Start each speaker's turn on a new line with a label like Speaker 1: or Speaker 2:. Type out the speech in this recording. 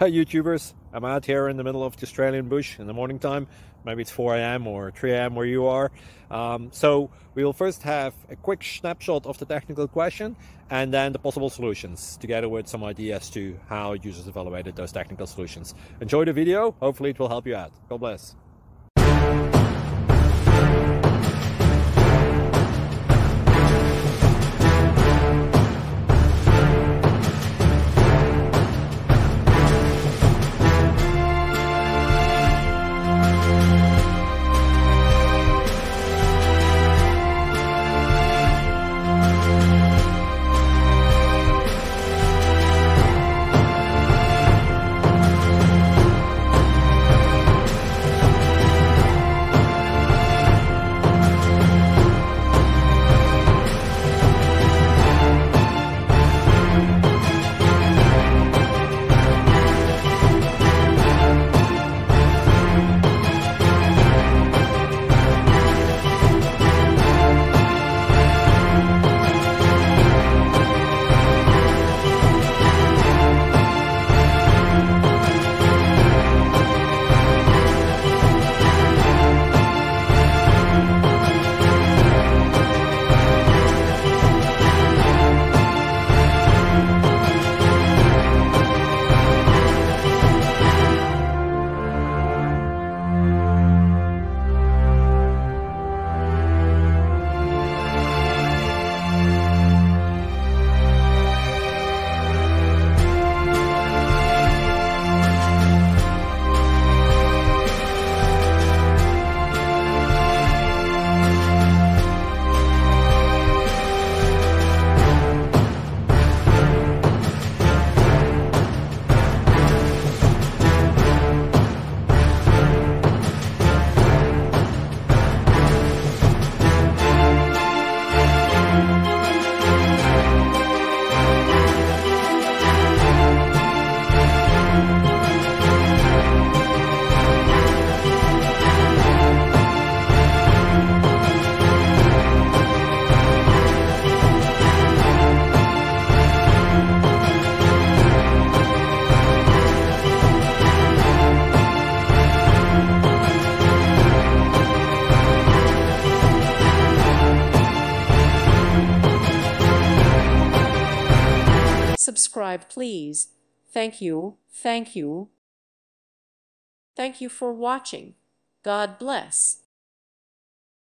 Speaker 1: Hi YouTubers, I'm out here in the middle of the Australian bush in the morning time. Maybe it's 4 a.m. or 3 a.m. where you are. So we'll first have a quick snapshot of the technical question and then the possible solutions, together with some ideas to how users evaluated those technical solutions. Enjoy the video, hopefully it will help you out. God bless.
Speaker 2: Subscribe, please. Thank you. Thank you. Thank you for watching. God bless.